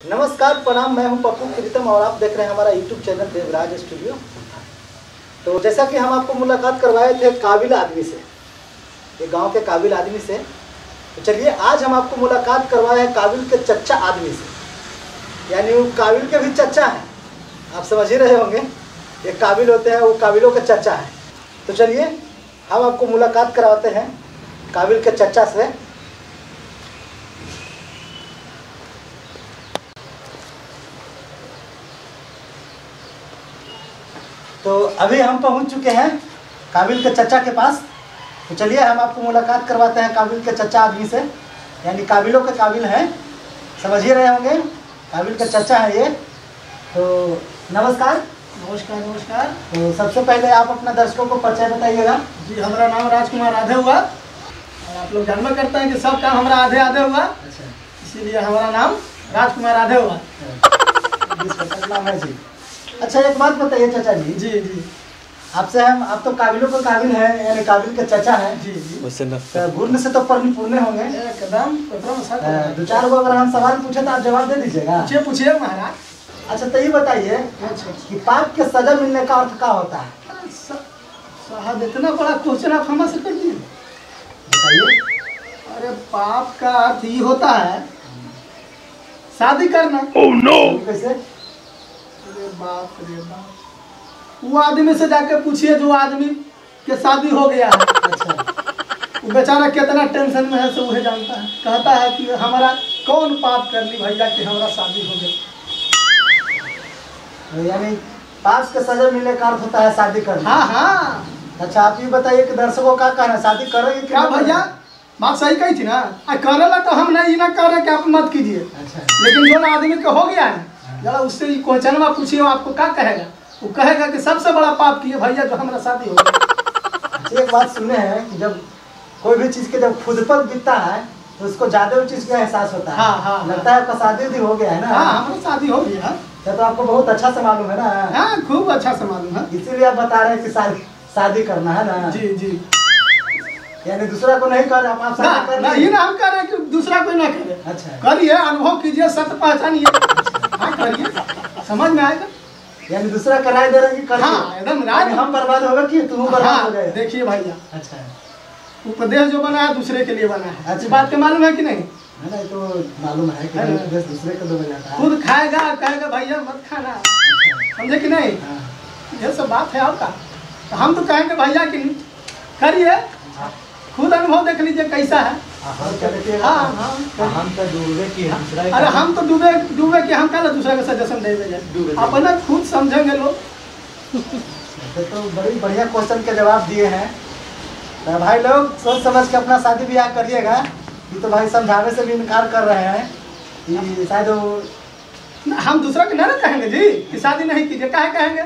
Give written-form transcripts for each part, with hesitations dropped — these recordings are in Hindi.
नमस्कार प्रणाम, मैं हूं पप्पू प्रीतम और आप देख रहे हैं हमारा यूट्यूब चैनल देवराज स्टूडियो। तो जैसा कि हम आपको मुलाकात करवाए थे काबिल आदमी से, ये गांव के काबिल आदमी से, तो चलिए आज हम आपको मुलाकात करवाए हैं काबिल के चच्चा आदमी से, यानी वो काबिल के भी चच्चा हैं। आप समझ ही रहे होंगे, ये काबिल होते हैं, वो काबिलों के चच्चा हैं। तो चलिए हम आपको मुलाकात करवाते हैं काबिल के चच्चा से। तो अभी हम पहुंच चुके हैं काबिल के चच्चा के पास। तो चलिए हम आपको मुलाकात करवाते हैं काबिल के चच्चा आदमी से, यानी काबिलों के काबिल हैं, समझ ही रहे होंगे, काबिल के चच्चा है ये। तो नमस्कार। नमस्कार नमस्कार। तो सबसे पहले आप अपना दर्शकों को परिचय बताइएगा। जी, हमारा नाम राजकुमार आधे हुआ और आप लोग जानना करते हैं कि सब काम हमारा आधे आधे हुआ, इसीलिए हमारा नाम राजकुमार आधे हुआ। नाम है जी। अच्छा एक बात बताइए चाचा जी। जी जी, आपसे हम, आप तो काबिलों के काबिल हैं, यानी काबिल के चचा हैं। जी जी, तो गुण से तो पूर्ण होंगे एकदम। दो चार को अगर हम सवाल पूछे तो आप जवाब दे दीजिएगा। पूछिए पूछिए महाराज। अच्छा तो ये बताइए कि पाप के सजा मिलने का अर्थ क्या होता है? साहब इतना बड़ा क्वेश्चन आप हमसे कर दिए, बताइए। अरे पाप का अर्थ ये होता है शादी करना। Oh no. कैसे? अरे बाप रे बाप, वो आदमी से जाके पूछिए जो आदमी के शादी हो गया है। अच्छा, वो बेचारा कितना टेंशन में है, सब वही जानता है। कहता है कि हमारा कौन पाप कर ली भैया कि हमारा शादी हो गया। यानी पाप के सजा मिलने का अर्थ होता है शादी करना। हाँ हाँ। अच्छा आप ये बताइए कि दर्शकों का कहना है, शादी करोगे क्या भैया? बात सही कही थी ना। करेला तो हम नहीं ना कर रहे कि आप मत कीजिए। अच्छा, लेकिन जो आदमी का हो गया है, जरा उससे क्वेश्चन में पूछिए, आपको क्या कहेगा? वो कहेगा कि सबसे बड़ा पाप किए भैया जो हमारा शादी हो गया। अच्छा एक बात सुने हैं कि जब कोई भी चीज के जब खुद पर बीतता है तो उसको ज्यादा उस चीज का एहसास होता है। हाँ हाँ, लगता है आपका शादी भी हो गया है ना? हाँ हमारा शादी हो गया है। तो आपको बहुत अच्छा से मालूम है ना? हाँ खूब अच्छा से मालूम है, इसीलिए आप बता रहे हैं कि शादी करना है ना? जी जी। यानी दूसरा को नहीं कर, आप शादी कर नहीं ना, हम कह रहे हैं कि दूसरा कोई ना करे। अच्छा, करिए, अनुभव कीजिए, सत्य पहचानिए। हाँ करिए, समझ में आएगा। यानी दूसरा कराए दे रहे हैं कि करिए। हाँ एकदम राज। हम बर्बाद होगा कि तुम बर्बाद हो गए? देखिए भैया, अच्छा, उपदेश जो बना है दूसरे के लिए बना है। अच्छा। अच्छी बात के मालूम है कि नहीं? नहीं तो मालूम है कि उपदेश दूसरे को दो जाता है। खुद खाएगा, कहेगा भैया मत खाना, समझे कि नहीं? ये सब बात है आपका। तो हम तो कहेंगे भैया कि करिए, खुद अनुभव देख लीजिए कैसा है। हाँ हाँ, हम तो डूबे की दूसरा। अरे हम तो डूबे कि हम क्या दूसरे का सजेशन दे देंगे, अपना खुद समझेंगे लोग। तो बड़ी बढ़िया क्वेश्चन के जवाब दिए हैं। तो भाई लोग सोच समझ के अपना शादी ब्याह करिएगा। ये तो भाई समझाने से भी इनकार कर रहे हैं कि शायद हम दूसरा के ना कहेंगे जी कि शादी नहीं कीजिए, काहे कहेंगे?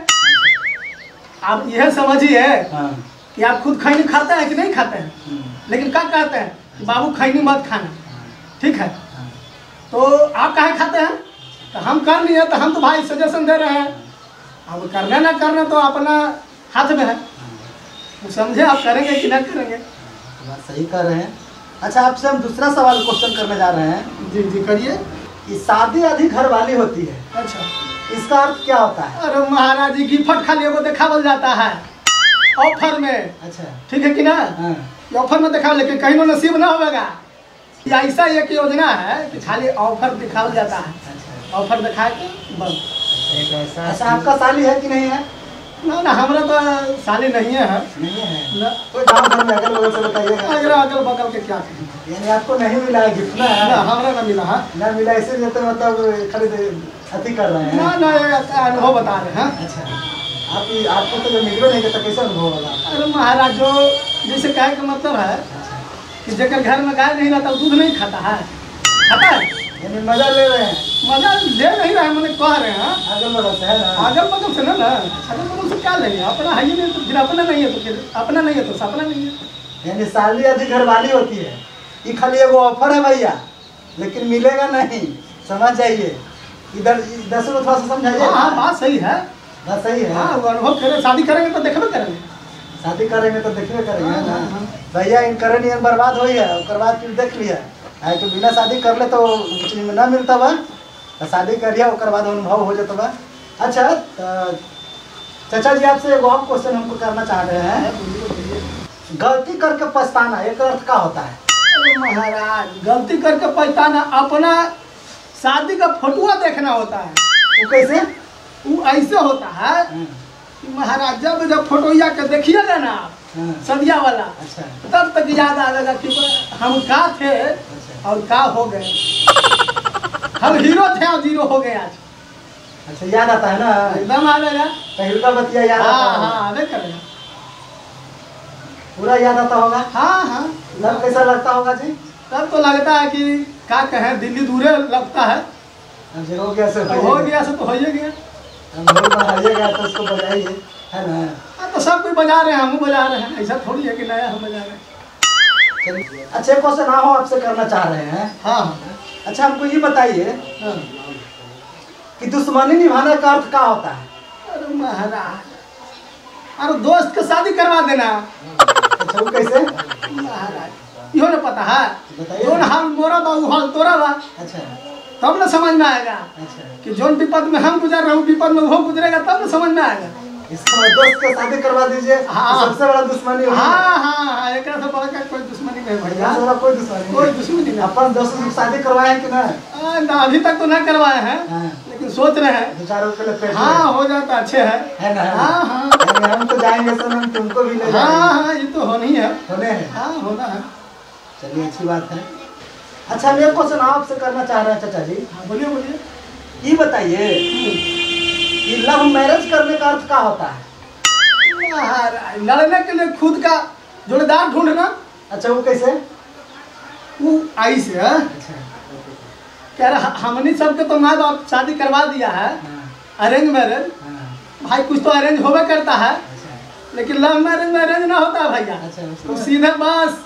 आप यह समझिए कि आप खुद खैनी खाते हैं कि नहीं खाते हैं, लेकिन क्या कहते हैं कि बाबू खैनी मत खाना, ठीक है? तो आप काहे खाते हैं? तो हम कर लिए, तो हम तो भाई सजेशन दे रहे हैं। अब करना ना करना तो अपना हाथ में है, वो समझे आप करेंगे कि ना करेंगे। बात सही कर रहे हैं। अच्छा आपसे हम दूसरा सवाल क्वेश्चन करने जा रहे हैं। जी जी करिए। कि शादी आधी घर वाली होती है, अच्छा, इसका अर्थ क्या होता है? अरे महाराज जी, गिफ्ट खाली वो दिखावल जाता है ऑफर में। अच्छा, ठीक है कि ना? ये ऑफर में दिखाओ, लेकिन कहीं ना नसीब ना होगा। या ऐसा एक योजना है कि खाली ऑफर दिखावल जाता है, ऑफर दिखा के बस। अच्छा आपका साली है कि नहीं है? ना ना, हमारा तो साली नहीं है। नहीं है ना, कोई गाँव घर में अगल बगल से बताइएगा। अगल बगल के क्या कहें? यानी आपको नहीं मिला है गिफ्ट ना? ना हमारा ना मिला है। ना मिला, इसीलिए तो मतलब खरीद अति कर रहे हैं। ना ना, अनुभव बता रहे हैं। अच्छा आपको तो जब मिलवे नहीं करता कैसे अनुभव होगा? अरे महाराज, जो जैसे कहे का मतलब है कि जेकर घर में गाय नहीं रहता वो दूध नहीं खाता है, खाता है। यानी मजा ले रहे हैं? मजा ले नहीं रहे, मैंने कह रहे हैं अगल बगल से है ना? अगल बगल से ना, अगल बगल से क्या लेंगे? अपना है ही नहीं तो फिर अपना नहीं है, तो फिर अपना नहीं है तो सपना नहीं है। यानी साली आधी घर वाली होती है, ये खाली एगो ऑफर है भैया, लेकिन मिलेगा नहीं, समझ जाइए। इधर से थोड़ा सा समझाइए। हाँ बात सही है, बात सही है। हाँ अनुभव करें, शादी करेंगे तो देखबे करेंगे, शादी करेंगे तो देखबे करेंगे हाँ, ना। हाँ। भैया इनकर नियम बर्बाद हो है, उसके बाद फिर देख लिया है कि बिना शादी कर ले तो कुछ ना मिलता बा। तो शादी करिए उसके बाद अनुभव हो जाता बा। अच्छा चाचा जी आपसे एगो और क्वेश्चन हमको करना चाह रहे हैं, गलती करके पछताना एक अर्थ का होता है? अरे महाराज, गलती करके पछताना अपना शादी का फोटुआ देखना होता है। वो कैसे? वो ऐसे होता है कि महाराज जब फोटोया के देखिएगा ना सदिया वाला, अच्छा, तब तक याद आएगा कि हम का थे और का हो गए। हम हीरो थे और जीरो हो गए आज। अच्छा, याद आता है ना? एकदम आ जाएगा। पहलका बतिया याद आता है? हाँ, आने करेगा, पूरा याद आता होगा? हाँ। तब कैसा लगता होगा जी? तब तो लगता है कि क्या कहें, दिल्ली दूरे लगता है। हो गया से हो गया से तो हो ही गया। बनाइएगा तो उसको बजाइए, है ना? तो सब कोई बजा रहे हैं, हम बजा रहे हैं, ऐसा थोड़ी है कि नया हम बजा रहे हैं। अच्छा, क्वेश्चन आओ आपसे करना चाह रहे हैं। हाँ। अच्छा, हमको ये बताइए कि दुश्मनी निभाने का अर्थ क्या होता है? अरे महाराज, अरे दोस्त के शादी करवा देना। अच्छा, वो कैसे? महाराज इहो ना पता है, बताइए। जोन हाल मोरा बा वो हाल तोरा बा, अच्छा, तब ना समझ में आएगा। अच्छा, कि जोन विपद में हम गुजर रहे हैं विपद में वो गुजरेगा, तब ना समझ में आएगा। इसका दोस्त का शादी करवा दीजिए। हाँ। सबसे बड़ा दुश्मनी होगी। हाँ, एक से बड़ा का कोई दुश्मनी नहीं यहाँ भैया, से बड़ा कोई दुश्मनी कोई नहीं। दुश्मनी नहीं। अपन दोस्तों से शादी करवाए हैं कि ना? ना, अभी तक तो नहीं करवाए हैं, हाँ। लेकिन सोच रहे हैं। दो चार रुपए लपेट लें। हाँ, हो जाता अच्छे है ना? हाँ। हम तो जाएंगे सर, हम तुमको भी ले जाएंगे। हाँ, ये तो होनी है। होने हैं? हाँ, होना है। चलिए, अच्छी बात है। अच्छा, मैं क्वेश्चन आपसे करना चाह रहे हैं चाचा जी। हाँ, बोलिए। ये बताइए कि लव मैरिज करने का अर्थ क्या होता है? महाराज, लड़ने के लिए खुद का जोड़ीदार ढूंढना। अच्छा, वो कैसे? वो आई से है। अच्छा, कह रहा हमने सबके तो माँ बाप शादी करवा दिया है, अरेंज मैरिज। हाँ, भाई कुछ तो अरेंज होवे करता है, अच्छा, लेकिन लव मैरिज में अरेंज ना होता है भैया। अच्छा, तो उसको सीधे बस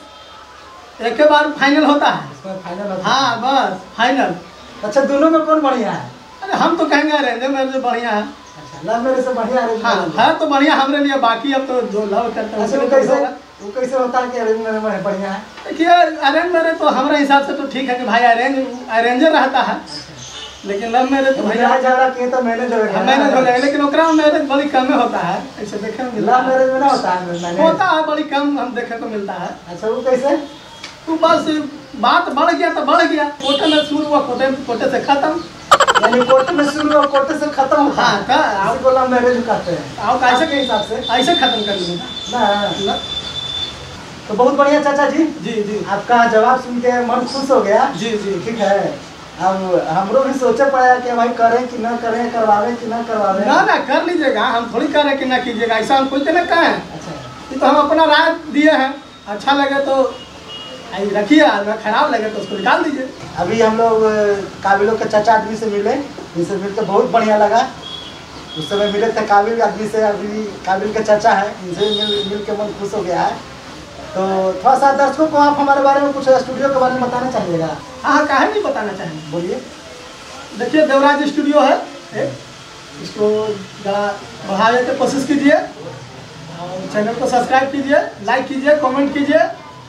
एक बार फाइनल होता है। उसको फाइनल होता है। हाँ, बस फाइनल। अच्छा, दोनों में कौन बढ़िया है? अरे हम तो कहेंगे अरेंज मैरिज बढ़िया है। अच्छा, लव मैरिज से बढ़िया अरेंज हाँ, मैरिज? है तो बढ़िया हमारे लिए। बाकी अब तो जो लव करते हैं अच्छा, उसके वो लिए कैसे? होगा। वो कैसे होता है कि अरेंज मैरिज बढ़िया है? देखिए, अरेंज मैरिज तो हमारे हिसाब से तो ठीक है कि भाई अरेंजर रहता है, लेकिन लव मैरिज तो भैया झगड़ा किए तो मैनेज होगा। मैनेज हो जाएगा, लेकिन ओकरा में मैरिज बड़ी कम होता है। ऐसे देखे में मिलता लव मैरिज में ना होता है मैनेज? होता है, बड़ी कम हम देखे को मिलता है। अच्छा, वो कैसे? तो बस बात बढ़ गया तो बढ़ गया, कोटे में शुरू हुआ, कोटे से खत्म। यानी कोर्ट में शुरू और कोर्ट से खत्म होता हाँ, है। का इसी को लव मैरिज कहते हैं। आप कैसे आपके हिसाब से? ऐसे खत्म कर लूँगा ना, तो बहुत बढ़िया चाचा जी। जी। आपका जवाब सुन के मन खुश हो गया। जी। ठीक है, अब हमरो भी सोचे पड़ा कि भाई करें कि ना करें, करवावे कि ना करवावे। ना कर लीजिएगा, हम थोड़ी कह रहे कि ना कीजिएगा, ऐसा हम कोई ना कहें। अच्छा, ये तो हम अपना राय दिए हैं, अच्छा लगे तो रखिए, अगर खराब लगे तो उसको निकाल दीजिए। अभी हम लोग काबिलों के चाचा आदमी से मिले, इनसे मिलकर बहुत बढ़िया लगा। उस समय मिले थे काबिल आदमी से, अभी काबिल के चाचा है, इनसे मिल के मन खुश हो गया है। तो थोड़ा सा दर्शकों को आप हमारे बारे में कुछ स्टूडियो के बारे में बताना चाहिएगा? हाँ, काहे नहीं बताना चाहेंगे, बोलिए। देखिए, देवराज स्टूडियो है एक, इसको ज़रा बढ़ाने की कोशिश कीजिए और चैनल को सब्सक्राइब कीजिए, लाइक कीजिए, कमेंट कीजिए,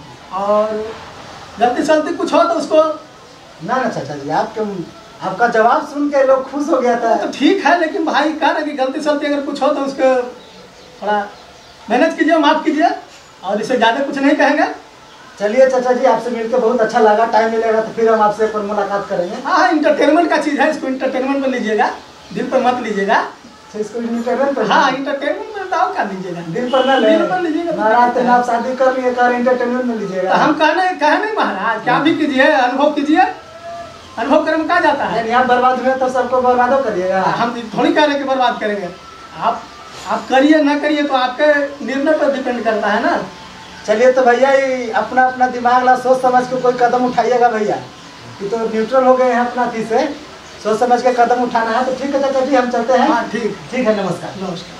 और गलती सलती कुछ हो तो उसको ना चाचा जी, आपका जवाब सुन के लोग खुश हो गया था। तो ठीक है, लेकिन भाई कहा ना कि गलती सलती अगर कुछ हो तो उसको थोड़ा मैनेज कीजिए, माफ़ कीजिए, और इससे ज़्यादा कुछ नहीं कहेंगे। चलिए चाचा जी, आपसे मिलकर बहुत अच्छा लगा। टाइम मिलेगा तो फिर हम आपसे एक बार मुलाकात करेंगे। हाँ, इंटरटेनमेंट का चीज़ है, इसको इंटरटेनमेंट में लीजिएगा, दिल पर मत लीजिएगा। इसको इंटरटेनमेंट पर? हाँ, इंटरटेनमेंट में दाव कर लीजिएगा, दिल पर ना ले। दिल पर लीजिएगा। महाराज तो आप शादी कर लिए, कर इंटरटेनमेंट में लीजिएगा। तो हम कहे नहीं महाराज, क्या भी कीजिए, अनुभव कीजिए, अनुभव करने में कहा जाता है। यहाँ बर्बाद हुए तो सबको बर्बाद करिएगा। हम थोड़ी कह रहे कि बर्बाद करेंगे, आप करिए ना करिए तो आपके निर्णय पर डिपेंड करता है ना। चलिए, तो भैया ये अपना अपना दिमाग ला सोच समझ के कोई कदम उठाइएगा भैया। ये तो न्यूट्रल हो गए हैं अपना थी से, सोच समझ के कदम उठाना है। तो ठीक है चाचा जी, हम चलते हैं। हाँ, ठीक है, नमस्कार। नमस्कार।